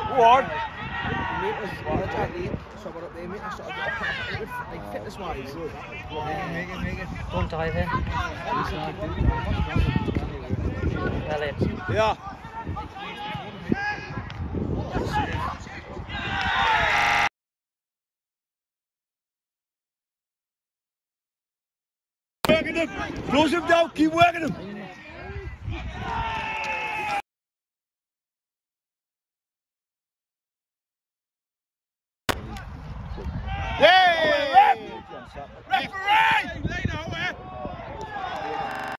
Go on. Mate was exactly, so we're up there, mate. I sort of like fitness wise. Don't dive in. Well in. Yeah. Working him. Close him down. Keep working him. Yay! Referee!